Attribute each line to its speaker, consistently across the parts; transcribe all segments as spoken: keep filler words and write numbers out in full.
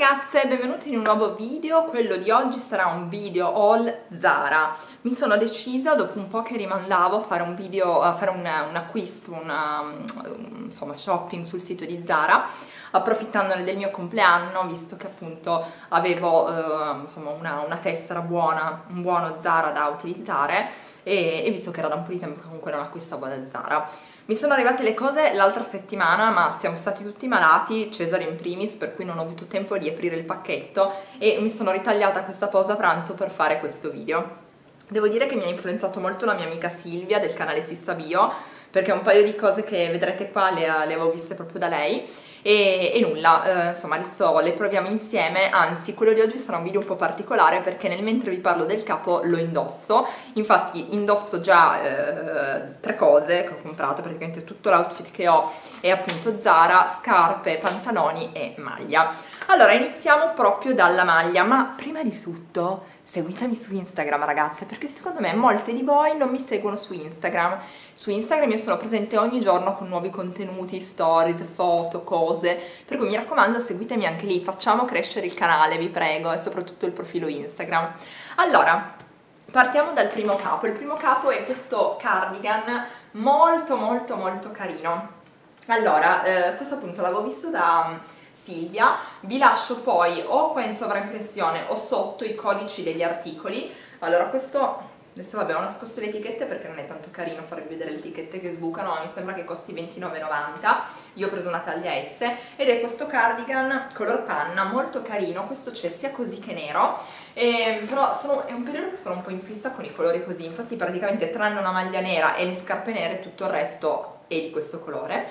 Speaker 1: ragazze, benvenute in un nuovo video. Quello di oggi sarà un video haul Zara. Mi sono decisa dopo un po' che rimandavo a fare un video, a fare un, un acquisto, una, insomma shopping sul sito di Zara, approfittandone del mio compleanno, visto che appunto avevo eh, insomma una, una tessera buona, un buono Zara da utilizzare e, e visto che era da un po' di tempo che comunque non acquistavo da Zara. Mi sono arrivate le cose l'altra settimana, ma siamo stati tutti malati, Cesare in primis, per cui non ho avuto tempo di aprire il pacchetto e mi sono ritagliata questa pausa pranzo per fare questo video. Devo dire che mi ha influenzato molto la mia amica Silvia del canale Sissa Bio, perché un paio di cose che vedrete qua le, le avevo viste proprio da lei e, e nulla, eh, insomma adesso le proviamo insieme. Anzi, quello di oggi sarà un video un po' particolare perché nel mentre vi parlo del capo lo indosso. Infatti indosso già eh, tre cose che ho comprato, praticamente tutto l'outfit che ho è appunto Zara, scarpe, pantaloni e maglia. Allora iniziamo proprio dalla maglia, ma prima di tutto seguitemi su Instagram ragazze, perché secondo me molte di voi non mi seguono su Instagram. Su Instagram io sono presente ogni giorno con nuovi contenuti, stories, foto, cose, per cui mi raccomando seguitemi anche lì, facciamo crescere il canale, vi prego, e soprattutto il profilo Instagram. Allora, partiamo dal primo capo. Il primo capo è questo cardigan molto molto molto carino. Allora, eh, questo appunto l'avevo visto da Silvia, vi lascio poi o qua in sovraimpressione o sotto i codici degli articoli. Allora questo, adesso vabbè ho nascosto le etichette perché non è tanto carino farvi vedere le etichette che sbucano, ma mi sembra che costi ventinove e novanta, io ho preso una taglia S ed è questo cardigan color panna molto carino. Questo c'è sia così che nero, e, però sono, è un periodo che sono un po' in fissa con i colori così, infatti praticamente tranne una maglia nera e le scarpe nere tutto il resto è di questo colore.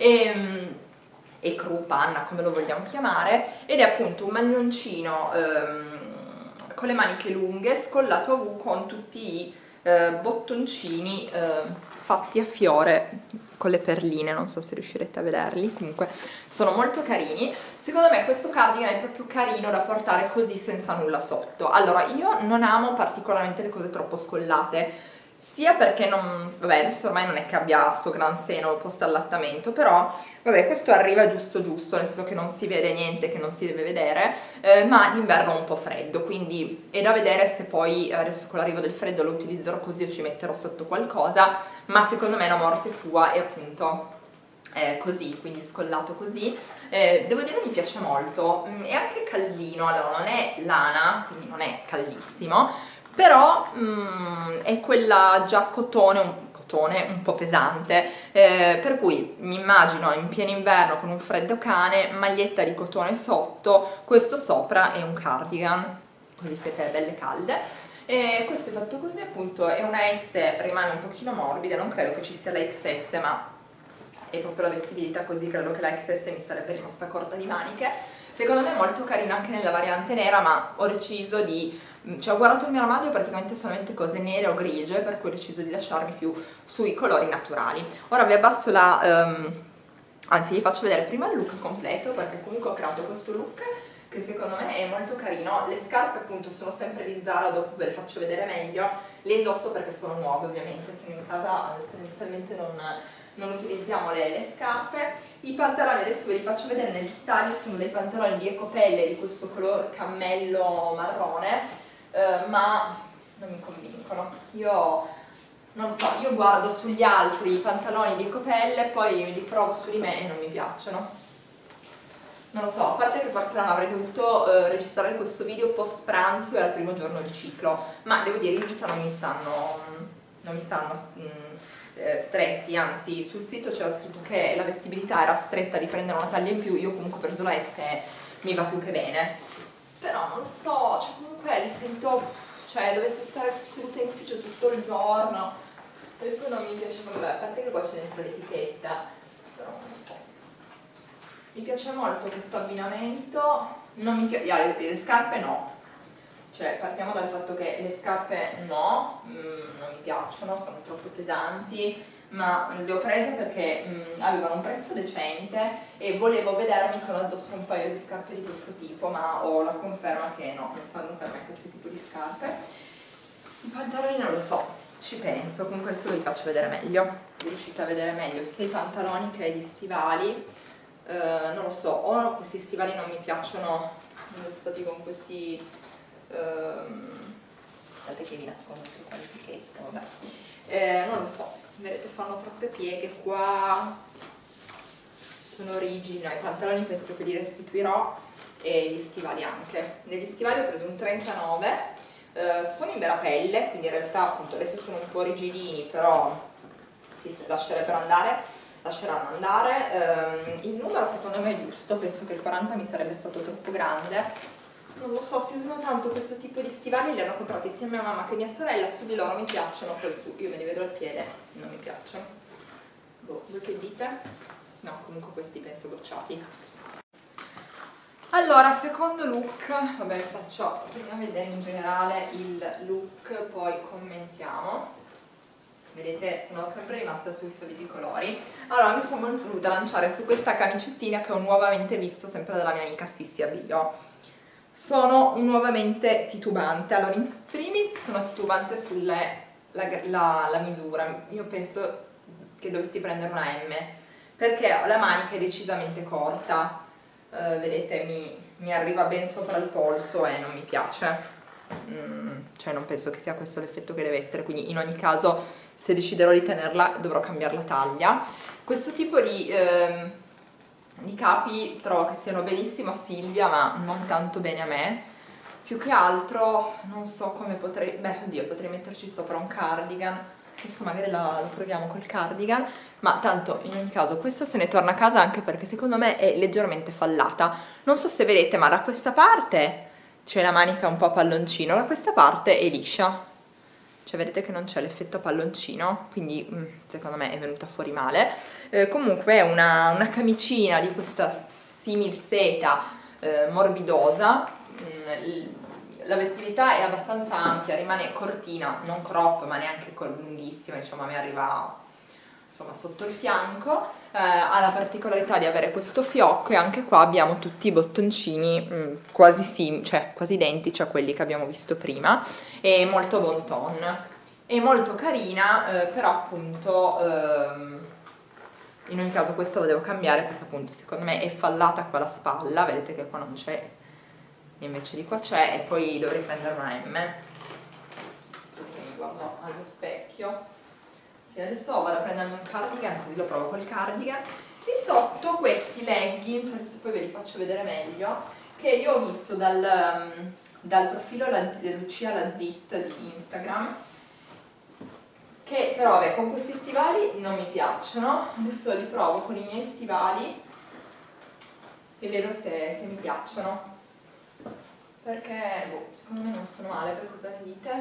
Speaker 1: E, e cru panna, come lo vogliamo chiamare, ed è appunto un maglioncino ehm, con le maniche lunghe, scollato a V con tutti i eh, bottoncini eh, fatti a fiore con le perline, non so se riuscirete a vederli, comunque sono molto carini. Secondo me questo cardigan è proprio carino da portare così senza nulla sotto. Allora io non amo particolarmente le cose troppo scollate, sia perché non, vabbè adesso ormai non è che abbia sto gran seno post allattamento, però vabbè questo arriva giusto giusto, nel senso che non si vede niente che non si deve vedere, eh, ma d'inverno è un po' freddo, quindi è da vedere se poi adesso con l'arrivo del freddo lo utilizzerò così o ci metterò sotto qualcosa, ma secondo me la morte sua è appunto eh, così, quindi scollato così. Eh, devo dire mi piace molto, è anche caldino, allora non è lana, quindi non è caldissimo, però mm, è quella già cotone, un, cotone un po' pesante, eh, per cui mi immagino in pieno inverno con un freddo cane, maglietta di cotone sotto, questo sopra è un cardigan, così siete belle calde. E questo è fatto così appunto, è una S, rimane un pochino morbida, non credo che ci sia la X S, ma è proprio la vestibilità così, credo che la X S mi sarebbe rimasta corta di maniche. Secondo me è molto carino anche nella variante nera, ma ho deciso di, cioè ho guardato il mio armadio praticamente solamente cose nere o grigie, per cui ho deciso di lasciarmi più sui colori naturali. Ora vi abbasso la, um, anzi vi faccio vedere prima il look completo, perché comunque ho creato questo look che secondo me è molto carino. Le scarpe appunto sono sempre di Zara, dopo ve le faccio vedere meglio, le indosso perché sono nuove ovviamente, se in casa tendenzialmente non... non utilizziamo le, le scarpe. I pantaloni adesso ve li faccio vedere nel dettaglio, sono dei pantaloni di ecopelle di questo color cammello marrone, eh, ma non mi convincono. Io non lo so, io guardo sugli altri i pantaloni di ecopelle, poi li provo su di me e non mi piacciono. Non lo so, a parte che forse non avrei dovuto eh, registrare questo video post pranzo e al primo giorno del ciclo, ma devo dire in vita non mi stanno, non mi stanno mh, stretti, anzi sul sito c'era scritto che la vestibilità era stretta di prendere una taglia in più, io comunque ho preso la S e mi va più che bene, però non lo so, cioè comunque li sento, cioè dovessi stare seduta in ufficio tutto il giorno, per cui non mi piace, vabbè, a parte che qua c'è dentro l'etichetta, però non lo so, mi piace molto questo abbinamento, non mi piace, le, le scarpe no. Cioè partiamo dal fatto che le scarpe no, mm, non mi piacciono, sono troppo pesanti, ma le ho prese perché mm, avevano un prezzo decente e volevo vedermi con addosso un paio di scarpe di questo tipo, ma ho la conferma che no, non fanno per me questo tipo di scarpe. I pantaloni non lo so, ci penso, comunque adesso ve li faccio vedere meglio, vi riuscite a vedere meglio sia i pantaloni che gli stivali. Uh, non lo so, o questi stivali non mi piacciono indossati con questi ehm, guardate che vi nascondo tutta l'etichetta, vabbè, eh, non lo so, vedete fanno troppe pieghe qua, sono rigidi, no, i pantaloni penso che li restituirò e gli stivali anche. Negli stivali ho preso un trentanove, eh, sono in vera pelle, quindi in realtà appunto adesso sono un po' rigidini, però si lascerebbero andare, lasceranno andare. Eh, il numero secondo me è giusto, penso che il quaranta mi sarebbe stato troppo grande. Non lo so, si usano tanto questo tipo di stivali, li hanno comprati sia mia mamma che mia sorella, su di loro mi piacciono, poi su io me li vedo al piede, non mi piacciono. Boh, voi che dite? No, comunque questi penso bocciati. Allora, secondo look, vabbè, faccio prima vedere in generale il look, poi commentiamo. Vedete, sono sempre rimasta sui soliti colori. Allora, mi sono voluta lanciare su questa camicettina che ho nuovamente visto sempre dalla mia amica Sissi Avio. Sono nuovamente titubante. Allora, in primis sono titubante sulle la, la, la misura. Io penso che dovessi prendere una M, perché la manica è decisamente corta. Uh, vedete, mi, mi arriva ben sopra il polso e non mi piace. Mm, cioè non penso che sia questo l'effetto che deve essere, quindi in ogni caso se deciderò di tenerla dovrò cambiare la taglia. Questo tipo di... Ehm, di capi trovo che siano benissimo a Silvia, ma non tanto bene a me. Più che altro non so come potrei, beh oddio, potrei metterci sopra un cardigan, adesso magari la, lo proviamo col cardigan, ma tanto in ogni caso questa se ne torna a casa, anche perché secondo me è leggermente fallata. Non so se vedete, ma da questa parte c'è la manica un po' a palloncino, da questa parte è liscia. Cioè vedete che non c'è l'effetto palloncino, quindi mh, secondo me è venuta fuori male. Eh, comunque è una, una camicina di questa simil seta eh, morbidosa. Mm, la vestibilità è abbastanza ampia, rimane cortina, non crop ma neanche lunghissima, diciamo a me arriva insomma sotto il fianco. Eh, ha la particolarità di avere questo fiocco e anche qua abbiamo tutti i bottoncini mh, quasi, sim cioè, quasi identici a quelli che abbiamo visto prima, e molto bon ton. È molto carina, eh, però appunto ehm, in ogni caso questa la devo cambiare perché appunto secondo me è fallata qua la spalla, vedete che qua non c'è, invece di qua c'è, e poi dovrei prendere una M. Perché mi guardo allo specchio. Sì, adesso vado a prendere un cardigan, così lo provo col cardigan. E sotto questi leggings, adesso poi ve li faccio vedere meglio, che io ho visto dal, dal profilo Lucia Lazit di Instagram, che però vabbè, con questi stivali non mi piacciono. Adesso li provo con i miei stivali e vedo se, se mi piacciono, perché boh, secondo me non sono male. Per cosa ne dite?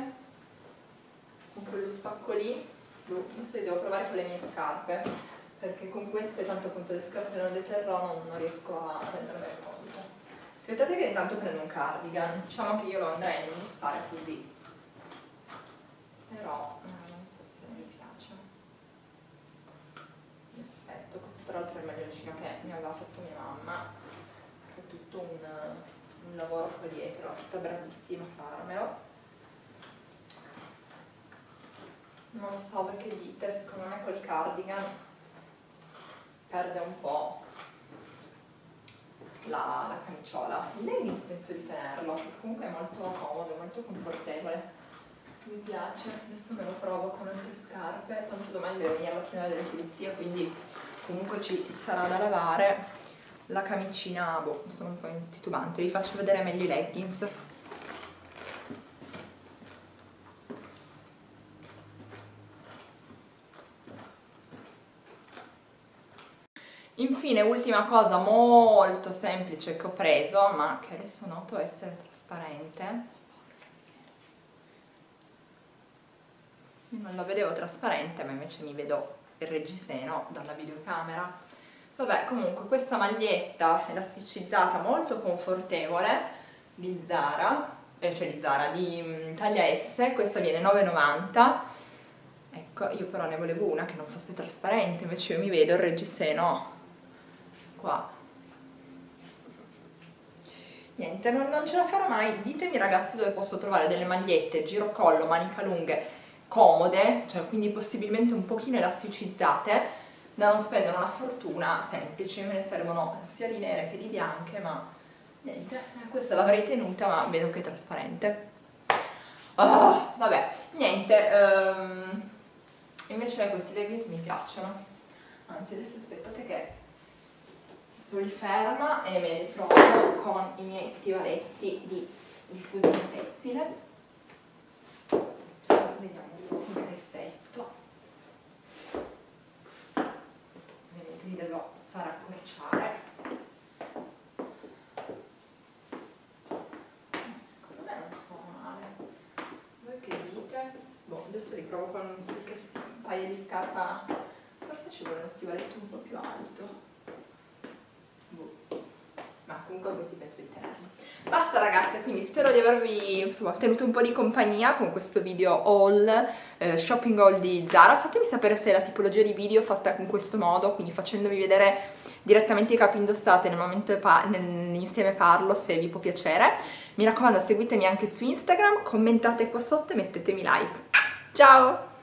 Speaker 1: Con quello spacco lì. Adesso li devo provare con le mie scarpe, perché con queste tanto appunto le scarpe non le terrò, non, non riesco a rendermene conto. Aspettate che intanto prendo un cardigan, diciamo che io lo andrei a indossare così, però eh, non so se mi piace. In effetto, questo tra l'altro è il maglioncino che mi aveva fatto mia mamma, è tutto un, un lavoro qua dietro, è stata bravissima a farmelo. Non lo so, voi che dite? Secondo me col cardigan perde un po' la, la camiciola. Il leggings penso di tenerlo, perché comunque è molto comodo, molto confortevole. Mi piace, adesso me lo provo con altre scarpe, tanto domani deve venire la signora delle pulizie, quindi comunque ci sarà da lavare. La camicina, boh, sono un po' titubante, vi faccio vedere meglio i leggings. Infine, ultima cosa molto semplice che ho preso, ma che adesso noto essere trasparente. Non la vedevo trasparente, ma invece mi vedo il reggiseno dalla videocamera. Vabbè, comunque questa maglietta elasticizzata molto confortevole di Zara, eh, cioè di Zara, di um, taglia S, questa viene nove e novanta. Ecco, io però ne volevo una che non fosse trasparente, invece io mi vedo il reggiseno qua. Niente, non, non ce la farò mai. Ditemi ragazzi dove posso trovare delle magliette girocollo, manica lunghe, comode, cioè quindi possibilmente un pochino elasticizzate, da non spendere una fortuna, semplici. Me ne servono sia di nere che di bianche, ma niente, questa l'avrei tenuta ma vedo che è trasparente. Oh, vabbè, niente, um, invece questi leggings mi piacciono, anzi adesso aspettate che sto lì ferma e me li provo con i miei stivaletti di diffusione tessile, vediamo come l'effetto, ovviamente li devo far accorciare. Secondo me non sono male, voi che dite? Boh, adesso li provo con qualche paio di scarpa, forse ci vuole uno stivaletto un po' più alto. Ma comunque questi penso di tenerli. Basta ragazze, quindi spero di avervi insomma tenuto un po' di compagnia con questo video haul, eh, shopping haul di Zara. Fatemi sapere se la tipologia di video fatta in questo modo, quindi facendovi vedere direttamente i capi indossati nel momento pa insieme parlo, se vi può piacere. Mi raccomando, seguitemi anche su Instagram, commentate qua sotto e mettetemi like. Ciao!